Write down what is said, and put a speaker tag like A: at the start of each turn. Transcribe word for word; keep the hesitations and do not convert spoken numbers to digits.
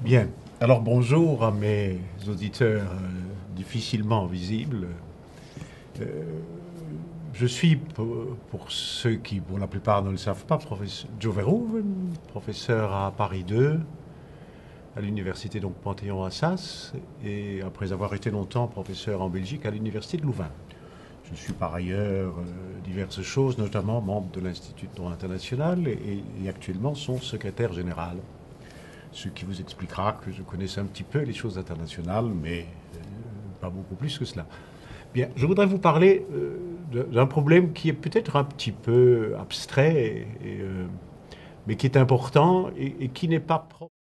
A: Bien. Alors bonjour à mes auditeurs euh, difficilement visibles. Euh, je suis, pour, pour ceux qui, pour la plupart, ne le savent pas, professeur Joe Verhoeven, professeur à Paris deux, à l'université donc Panthéon-Assas, et après avoir été longtemps professeur en Belgique à l'université de Louvain. Je suis par ailleurs euh, diverses choses, notamment membre de l'Institut de droit international et, et actuellement son secrétaire général. Ce qui vous expliquera que je connaissais un petit peu les choses internationales, mais euh, pas beaucoup plus que cela. Bien, je voudrais vous parler euh, d'un problème qui est peut-être un petit peu abstrait, et, et, euh, mais qui est important et, et qui n'est pas propre.